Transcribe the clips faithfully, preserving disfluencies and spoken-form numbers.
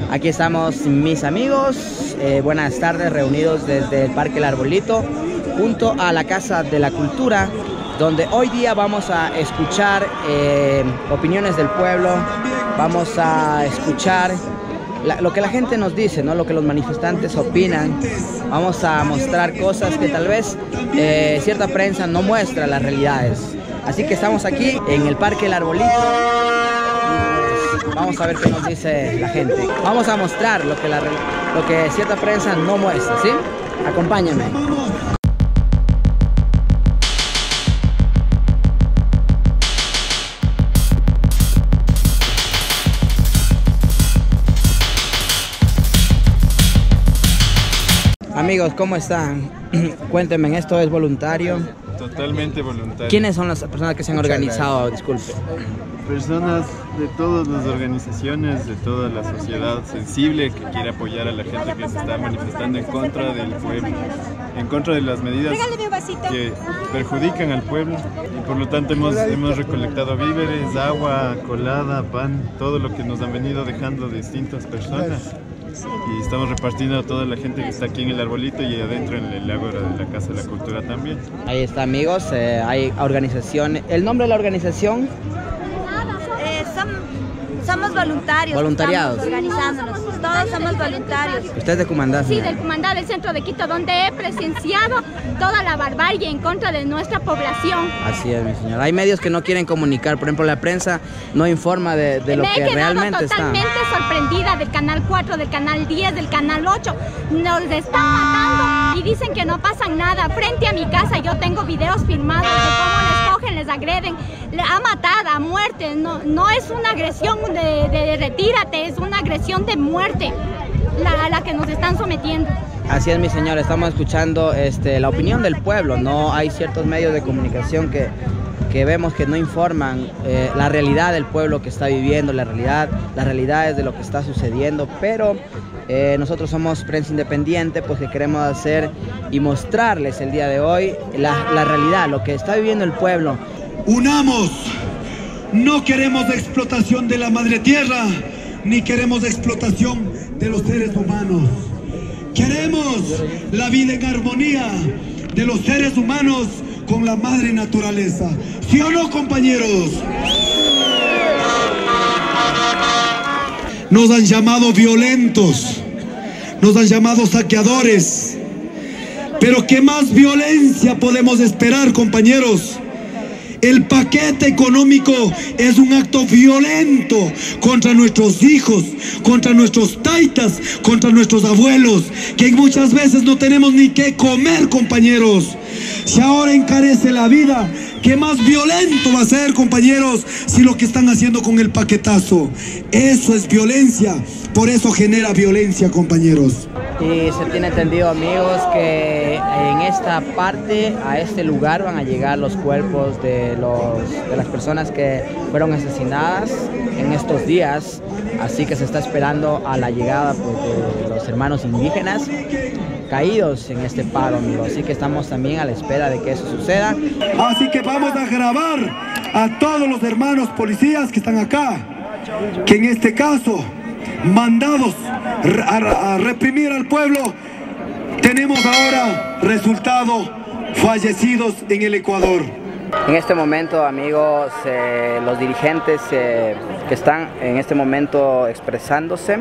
Aquí estamos mis amigos, eh, buenas tardes, reunidos desde el Parque El Arbolito, junto a la Casa de la Cultura, donde hoy día vamos a escuchar eh, opiniones del pueblo, vamos a escuchar la, lo que la gente nos dice, ¿no? Lo que los manifestantes opinan, vamos a mostrar cosas que tal vez eh, cierta prensa no muestra las realidades. Así que estamos aquí en el Parque El Arbolito. Vamos a ver qué nos dice la gente. Vamos a mostrar lo que, la, lo que cierta prensa no muestra, ¿sí? Acompáñenme. Amigos, ¿cómo están? Cuéntenme, ¿esto es voluntario? Totalmente voluntario. ¿Quiénes son las personas que se han organizado? Disculpe. Personas de todas las organizaciones, de toda la sociedad sensible que quiere apoyar a la gente que se está manifestando en contra del pueblo, en contra de las medidas que perjudican al pueblo. Y por lo tanto hemos, hemos recolectado víveres, agua, colada, pan, todo lo que nos han venido dejando distintas personas. Y estamos repartiendo a toda la gente que está aquí en el Arbolito y adentro en el Ágora de la Casa de la Cultura también. Ahí está, amigos, eh, hay organización. ¿El nombre de la organización? Eh, som, somos voluntarios. Voluntariados. Organizándonos. Todos somos voluntarios. ¿Usted es de Cumandá? Sí, del Cumandá, del centro de Quito, donde he presenciado toda la barbarie en contra de nuestra población. Así es, mi señora. Hay medios que no quieren comunicar, por ejemplo, la prensa no informa de, de lo Me que realmente está. Me he quedado totalmente sorprendida del canal cuatro, del canal diez, del canal ocho. Nos están matando y dicen que no pasa nada. Frente a mi casa yo tengo videos filmados de cómo les cogen, les agreden, a matar, a muerte. No, no es una agresión de, de retírate, es una agresión de muerte la, a la que nos están sometiendo. Así es, mi señora, estamos escuchando este, la opinión del pueblo. No hay ciertos medios de comunicación que, que vemos que no informan eh, la realidad del pueblo que está viviendo, la realidad, las realidades de lo que está sucediendo, pero eh, nosotros somos prensa independiente, pues que queremos hacer y mostrarles el día de hoy la, la realidad, lo que está viviendo el pueblo. Unamos, no queremos explotación de la madre tierra, ni queremos explotación de los seres humanos. Queremos la vida en armonía de los seres humanos con la madre naturaleza. ¿Sí o no, compañeros? Nos han llamado violentos, nos han llamado saqueadores. Pero ¿qué más violencia podemos esperar, compañeros? El paquete económico es un acto violento contra nuestros hijos, contra nuestros taitas, contra nuestros abuelos, que muchas veces no tenemos ni qué comer, compañeros. Si ahora encarece la vida, ¿qué más violento va a ser, compañeros, si lo que están haciendo con el paquetazo? Eso es violencia, por eso genera violencia, compañeros. Y se tiene entendido, amigos, que en esta parte, a este lugar, van a llegar los cuerpos de, los, de las personas que fueron asesinadas en estos días. Así que se está esperando a la llegada, pues, de los hermanos indígenas caídos en este paro, amigos. Así que estamos también a la espera de que eso suceda. Así que vamos a grabar a todos los hermanos policías que están acá, que en este caso, mandados a, a reprimir al pueblo, tenemos ahora resultado fallecidos en el Ecuador. En este momento, amigos, eh, los dirigentes eh, que están en este momento expresándose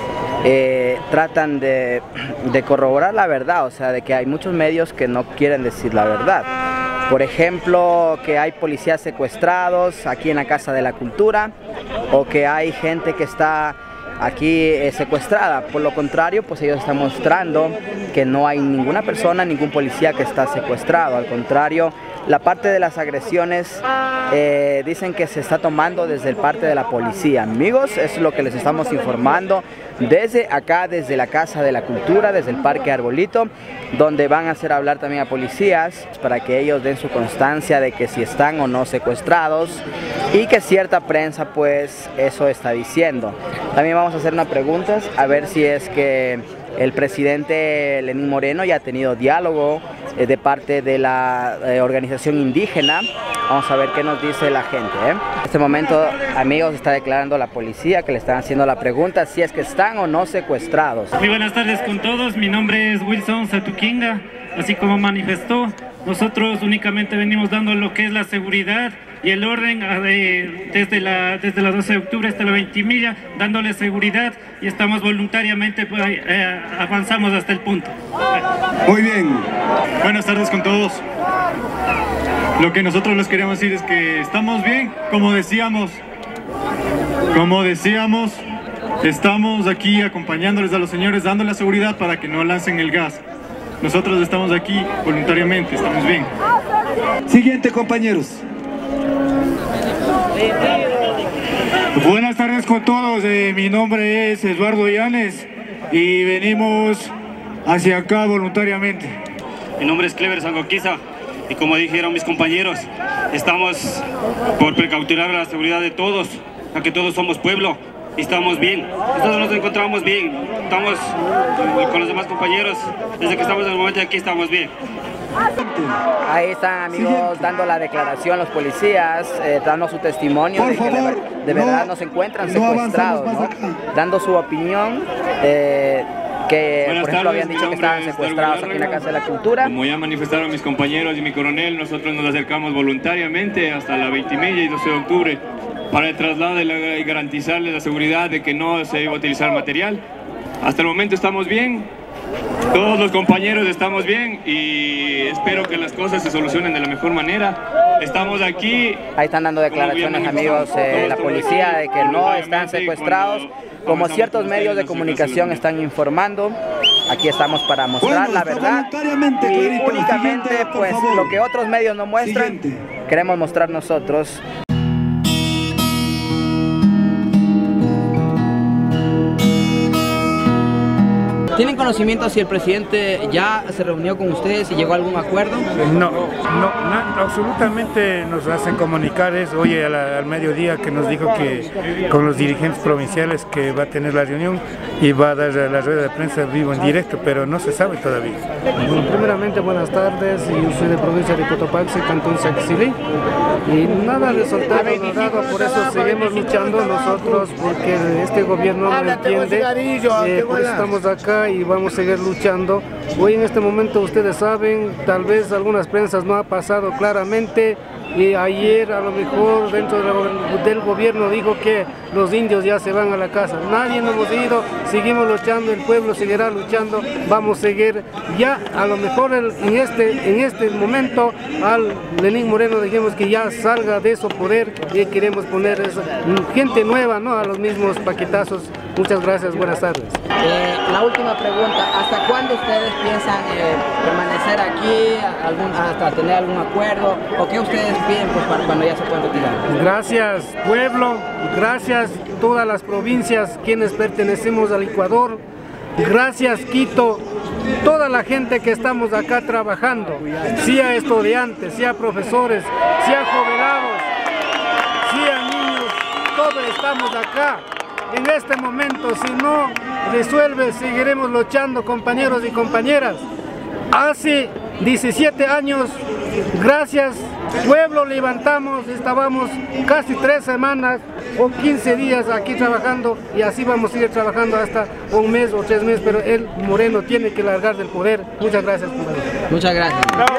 eh, tratan de, de corroborar la verdad, o sea, de que hay muchos medios que no quieren decir la verdad. Por ejemplo, que hay policías secuestrados aquí en la Casa de la Cultura, o que hay gente que está aquí eh, secuestrada. Por lo contrario, pues ellos están mostrando que no hay ninguna persona, ningún policía que está secuestrado. Al contrario, la parte de las agresiones eh, dicen que se está tomando desde el parte de la policía. Amigos, eso es lo que les estamos informando desde acá, desde la Casa de la Cultura, desde el Parque Arbolito, donde van a hacer hablar también a policías para que ellos den su constancia de que si están o no secuestrados, y que cierta prensa pues eso está diciendo. También vamos a hacer unas preguntas a ver si es que el presidente Lenín Moreno ya ha tenido diálogo eh, de parte de la eh, organización indígena. Vamos a ver qué nos dice la gente. ¿eh? En este momento, amigos, está declarando la policía que le están haciendo la pregunta si es que están o no secuestrados. Muy buenas tardes con todos, mi nombre es Wilson Satukinga. Así como manifestó, nosotros únicamente venimos dando lo que es la seguridad y el orden eh, desde, la, desde la doce de octubre hasta la Ventimiglia, dándole seguridad, y estamos voluntariamente, pues, eh, avanzamos hasta el punto. Muy bien, buenas tardes con todos. Lo que nosotros les queremos decir es que estamos bien, como decíamos, como decíamos, estamos aquí acompañándoles a los señores, dando la seguridad para que no lancen el gas. Nosotros estamos aquí voluntariamente, estamos bien. Siguiente, compañeros. Buenas tardes con todos, eh, mi nombre es Eduardo Llanes y venimos hacia acá voluntariamente. Mi nombre es Clever Sangoquiza y como dijeron mis compañeros, estamos por precautelar la seguridad de todos, ya que todos somos pueblo y estamos bien. Nosotros nos encontramos bien, estamos con los demás compañeros, desde que estamos en el momento de aquí estamos bien. Ahí están, amigos, Siguiente. dando la declaración los policías, eh, dando su testimonio Por de que favor, de, de verdad no, no se encuentran no secuestrados, ¿no? Dando su opinión, eh, que Buenas por ejemplo tardes, habían dicho que estaban secuestrados aquí en la Casa de la Cultura. Como ya manifestaron mis compañeros y mi coronel, nosotros nos acercamos voluntariamente hasta la Ventimiglia y doce de octubre para el traslado y garantizarles la seguridad de que no se iba a utilizar material. Hasta el momento estamos bien. Todos los compañeros estamos bien y espero que las cosas se solucionen de la mejor manera. Estamos aquí. Ahí están dando declaraciones, amigos, eh, la policía de que no están secuestrados, como ciertos medios de comunicación están informando. Aquí estamos para mostrar bueno, la verdad y únicamente pues lo que otros medios no muestran, Siguiente. queremos mostrar nosotros. ¿Tienen conocimiento si el presidente ya se reunió con ustedes y llegó a algún acuerdo? No, no, no, absolutamente nos hacen comunicar eso hoy al, al mediodía, que nos dijo que con los dirigentes provinciales que va a tener la reunión y va a dar la rueda de prensa vivo en directo, pero no se sabe todavía. Bueno, primeramente buenas tardes, yo soy de provincia de Cotopaxi, Cantón Saxilí, y nada resultado dado, por eso seguimos luchando nosotros, porque este gobierno no entiende, eh, por eso estamos acá y vamos a seguir luchando. Hoy en este momento ustedes saben, tal vez algunas prensas no ha pasado claramente, y ayer a lo mejor dentro del gobierno dijo que los indios ya se van a la casa. Nadie nos hemos ido, seguimos luchando, el pueblo seguirá luchando, vamos a seguir. Ya a lo mejor el, en, este, en este momento al Lenín Moreno dijimos que ya salga de su poder y queremos poner esa, gente nueva, ¿no?, a los mismos paquetazos. Muchas gracias, buenas tardes. Eh, la última pregunta, ¿hasta cuándo ustedes piensan eh, permanecer aquí, algún, hasta tener algún acuerdo, o qué ustedes piden pues, para cuando ya se puedan retirar? Gracias pueblo, gracias todas las provincias quienes pertenecemos al Ecuador, gracias Quito, toda la gente que estamos acá trabajando, sea estudiantes, sea profesores, sea jubilados, sea niños, todos estamos acá. En este momento, si no resuelve, seguiremos luchando, compañeros y compañeras. Hace diecisiete años, gracias pueblo, levantamos, estábamos casi tres semanas o quince días aquí trabajando, y así vamos a seguir trabajando hasta un mes o tres meses, pero el Moreno tiene que largar del poder. Muchas gracias, compañero. Muchas gracias.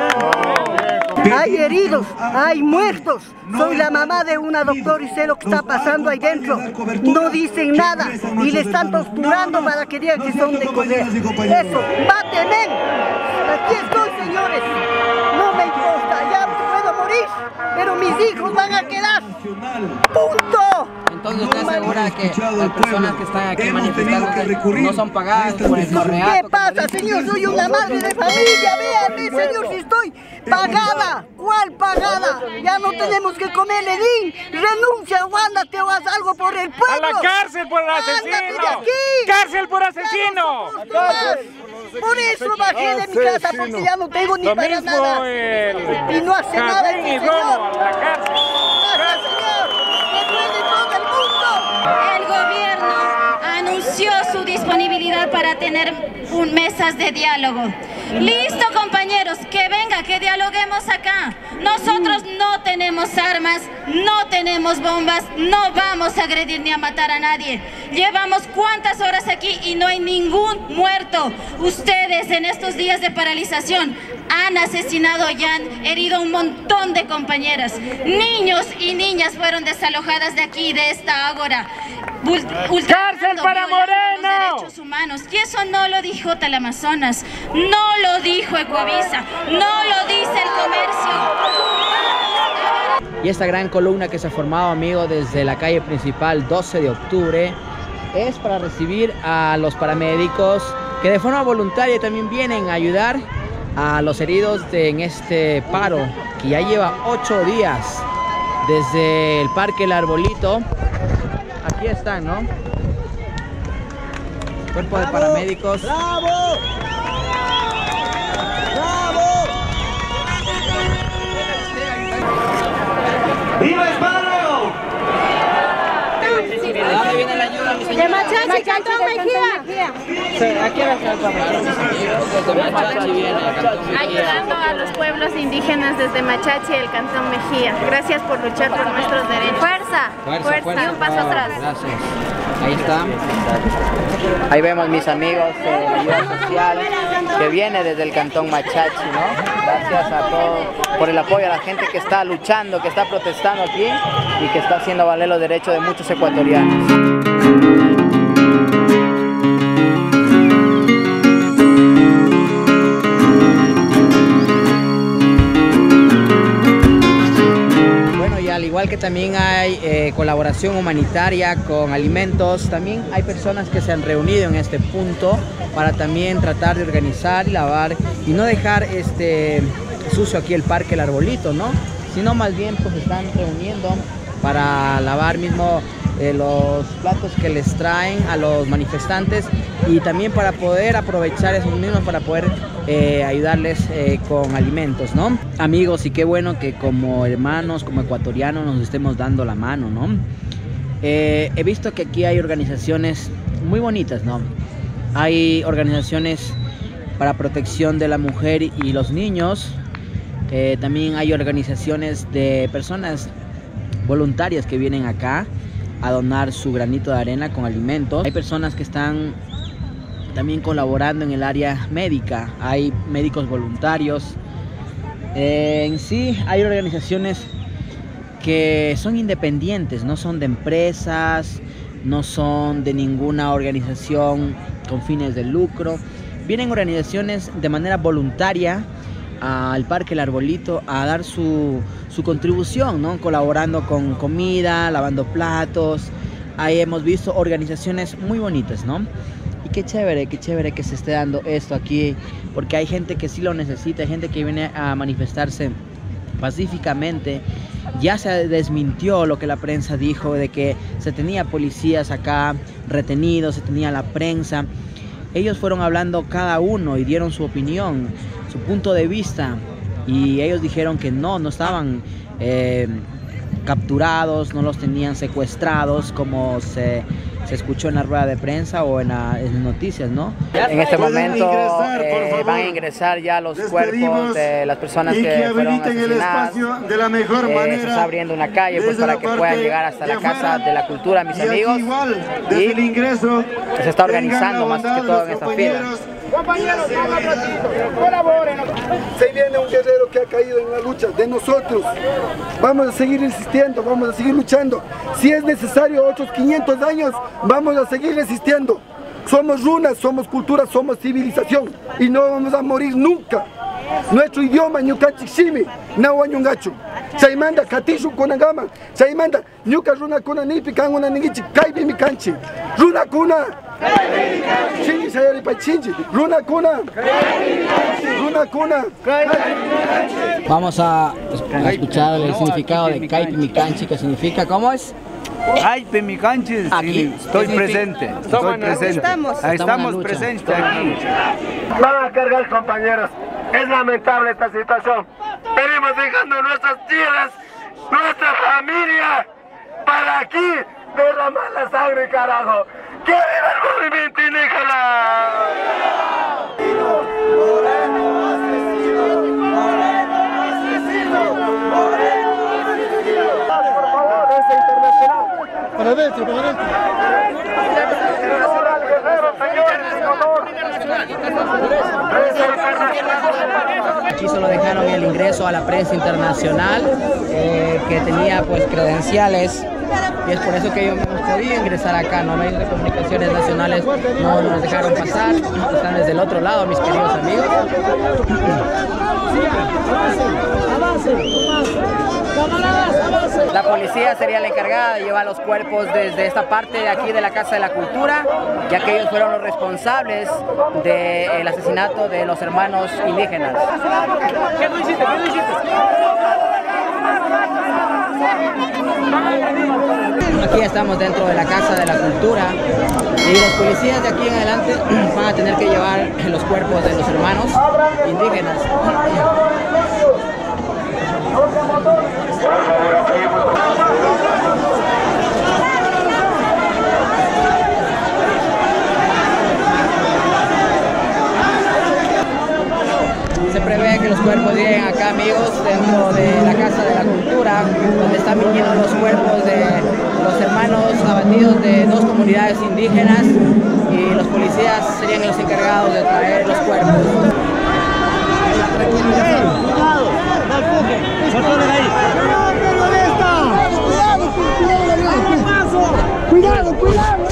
Hay heridos, hay muertos. Soy la mamá de una doctora y sé lo que está pasando ahí dentro. No dicen nada y le están torturando para que digan que son de comer. Eso, mátenme. Aquí estoy, señores. No me importa, ya puedo morir, pero mis hijos van a quedar. ¡Punto! Entonces usted asegura que las personas que están aquí manifestando no son pagadas por el correato. ¿Qué pasa, señor? Soy una madre de familia. Véanme, señor, si estoy pagada. ¿Cuál pagada? Ya no tenemos que comer, Lenín. Renuncia o ándate o haz algo por el pueblo. ¡A la cárcel por asesino! ¡Cárcel por asesino! Por eso bajé de mi casa, porque ya no tengo ni Lo para mismo nada. El... Y no hace nada el y señor. robo, a la cárcel. Gracias, señor. Que duele todo el mundo. El gobierno anunció su disponibilidad lugar para tener un, mesas de diálogo. Listo, compañeros, que venga, que dialoguemos acá. Nosotros no tenemos armas, no tenemos bombas, no vamos a agredir ni a matar a nadie. Llevamos cuántas horas aquí y no hay ningún muerto. Ustedes en estos días de paralización han asesinado y han herido un montón de compañeras. Niños y niñas fueron desalojadas de aquí, de esta ágora. ¡Cárcel para Moreno! Los derechos humanos. Y eso no lo dijo Teleamazonas, no lo dijo Ecuavisa, no lo dice el comercio. Y esta gran columna que se ha formado, amigo, desde la calle principal doce de octubre, es para recibir a los paramédicos que de forma voluntaria también vienen a ayudar a los heridos de, en este paro que ya lleva ocho días desde el Parque El Arbolito. Aquí están, ¿no? Cuerpo de paramédicos. ¡Bravo! ¡Bravo! ¡Viva el paro! ¿De dónde viene la ayuda, mi señora? De Machachi, Cantón Mejía. Sí, aquí va a estar desde Machachi viene, Cantón Mejía. Ayudando a los pueblos indígenas desde Machachi y el Cantón Mejía. Gracias por luchar por nuestros derechos. Fuerza, fuerza, fuerza, fuerza. y un paso Oh, atrás. Gracias. Ahí está. Ahí vemos mis amigos de la ayuda social que viene desde el Cantón Machachi, ¿no? Gracias a todos por el apoyo a la gente que está luchando, que está protestando aquí y que está haciendo valer los derechos de muchos ecuatorianos. Al igual que también hay eh, colaboración humanitaria con alimentos, también hay personas que se han reunido en este punto para también tratar de organizar y lavar y no dejar este sucio aquí el Parque El Arbolito, ¿no? Sino más bien pues están reuniendo para lavar mismo eh, los platos que les traen a los manifestantes y también para poder aprovechar esos mismos para poder eh, ayudarles eh, con alimentos, ¿no? Amigos, y qué bueno que como hermanos, como ecuatorianos nos estemos dando la mano, ¿no? Eh, he visto que aquí hay organizaciones muy bonitas, ¿no? Hay organizaciones para protección de la mujer y los niños. Eh, también hay organizaciones de personas voluntarias que vienen acá a donar su granito de arena con alimentos. Hay personas que están también colaborando en el área médica, hay médicos voluntarios. Eh, en sí hay organizaciones que son independientes, no son de empresas, no son de ninguna organización con fines de lucro. Vienen organizaciones de manera voluntaria al Parque El Arbolito a dar su, su contribución, ¿no? Colaborando con comida, lavando platos. Ahí hemos visto organizaciones muy bonitas, ¿no? Y qué chévere, qué chévere que se esté dando esto aquí, porque hay gente que sí lo necesita, hay gente que viene a manifestarse pacíficamente. Ya se desmintió lo que la prensa dijo de que se tenía policías acá retenidos, se tenía la prensa. Ellos fueron hablando cada uno y dieron su opinión, su punto de vista, y ellos dijeron que no, no estaban eh, capturados, no los tenían secuestrados como se, se escuchó en la rueda de prensa o en, la, en las noticias, ¿no? En este momento eh, van a ingresar ya los cuerpos de las personas que, que fueron asesinadas. El de la mejor eh, manera, se está abriendo una calle pues, para que puedan llegar hasta la Casa de la Cultura, mis amigos. Igual, desde y el ingreso, se está organizando más que todo en esta fila. Compañeros, vamos ratito, colaboren. Se viene un guerrero que ha caído en la lucha de nosotros. Vamos a seguir insistiendo, vamos a seguir luchando. Si es necesario otros quinientos años, vamos a seguir resistiendo. Somos runas, somos cultura, somos civilización y no vamos a morir nunca. Nuestro idioma, ñucachiximi, nahuañungachu. Chaimanda, katishu konagama. Chaimanda, ñuca runa kuna nipi, kanguna nigichi, kaibi mi canchi. Runa kuna. Chingi sayari pa chingi. Runa kuna. Runa kuna. Vamos a escuchar el significado de Kaipi Micanchi, que significa, ¿cómo es? Kaipi Micanchi, estoy presente, estoy presente. Estamos, estamos presentes aquí. Van a cargar, compañeros. Es lamentable esta situación. Venimos dejando nuestras tierras, nuestra familia, para aquí derramar la sangre, carajo. ¡Que viva el movimiento indígena! Aquí solo dejaron el ingreso a la prensa internacional eh, que tenía pues credenciales y es por eso que ellos no hemos podido ingresar acá, no, medios de comunicaciones nacionales no nos dejaron pasar, están desde el otro lado mis queridos amigos. La policía sería la encargada de llevar los cuerpos desde esta parte de aquí de la Casa de la Cultura, ya que ellos fueron los responsables del asesinato de los hermanos indígenas. ¿Qué tú hiciste? ¿Qué tú hiciste? Aquí estamos dentro de la Casa de la Cultura y los policías de aquí en adelante van a tener que llevar los cuerpos de los hermanos indígenas. Se prevé que los cuerpos lleguen acá, amigos, dentro de la Casa de la Cultura, donde están viniendo los cuerpos de los hermanos abatidos de dos comunidades indígenas y los policías serían los encargados de traer los cuerpos. Cuidado, cuidado.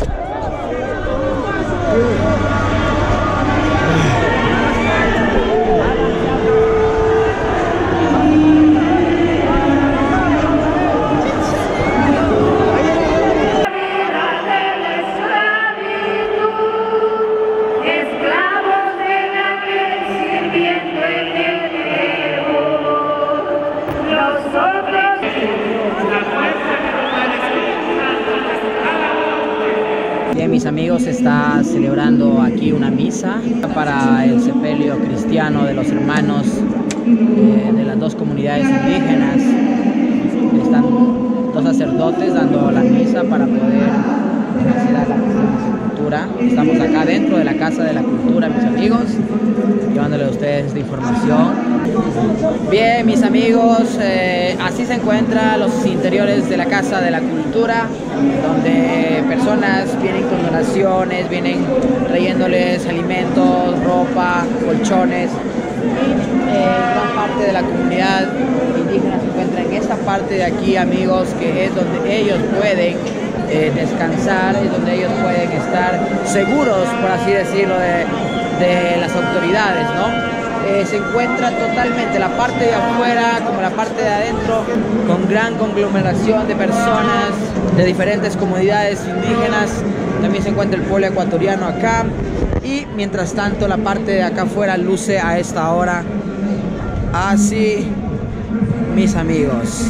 Bien, mis amigos, se está celebrando aquí una misa para el sepelio cristiano de los hermanos eh, de las dos comunidades indígenas. Están dos sacerdotes dando la misa para poder hacer a la cultura. Estamos acá dentro de la Casa de la Cultura, mis amigos, llevándole a ustedes esta información. Bien, mis amigos, eh, así se encuentran los interiores de la Casa de la Cultura, donde personas vienen con donaciones, vienen trayéndoles alimentos, ropa, colchones. Y eh, gran parte de la comunidad indígena se encuentra en esta parte de aquí, amigos, que es donde ellos pueden eh, descansar, es donde ellos pueden estar seguros, por así decirlo, de, de las autoridades, ¿no? Eh, se encuentra totalmente la parte de afuera como la parte de adentro con gran conglomeración de personas de diferentes comunidades indígenas. También se encuentra el pueblo ecuatoriano acá y mientras tanto la parte de acá afuera luce a esta hora así, mis amigos.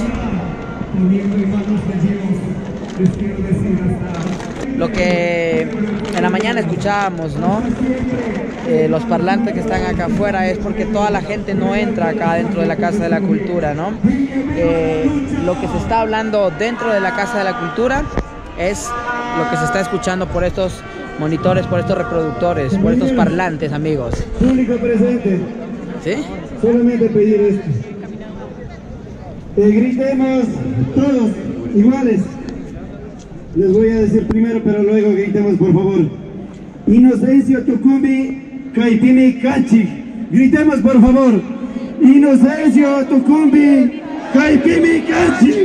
Lo que en la mañana escuchábamos, ¿no? Eh, los parlantes que están acá afuera es porque toda la gente no entra acá dentro de la Casa de la Cultura, ¿no? Eh, lo que se está hablando dentro de la Casa de la Cultura es lo que se está escuchando por estos monitores, por estos reproductores, por estos parlantes, amigos. Público presente. ¿Sí? Solamente pedir esto. Eh, gritemos todos iguales. Les voy a decir primero, pero luego gritemos, por favor. Inocencio Tucumbi Caipimi Cachi. Gritemos, por favor. Inocencio Tucumbi Caipimi Cachi.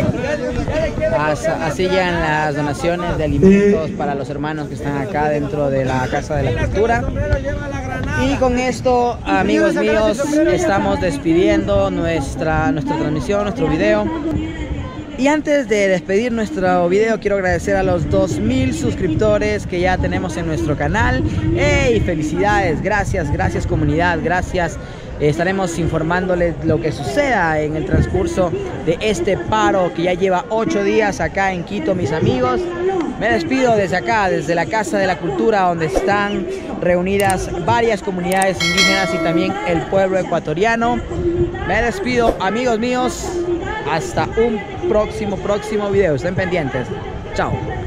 Así llegan las donaciones de alimentos eh. para los hermanos que están acá dentro de la Casa de la Cultura. Y con esto, amigos míos, estamos despidiendo nuestra, nuestra transmisión, nuestro video. Y antes de despedir nuestro video, quiero agradecer a los dos mil suscriptores que ya tenemos en nuestro canal. ¡Ey! Felicidades, gracias, gracias comunidad, gracias. Estaremos informándoles lo que suceda en el transcurso de este paro que ya lleva ocho días acá en Quito, mis amigos. Me despido desde acá, desde la Casa de la Cultura, donde están reunidas varias comunidades indígenas y también el pueblo ecuatoriano. Me despido, amigos míos. Hasta un próximo, próximo video. Estén pendientes. Chao.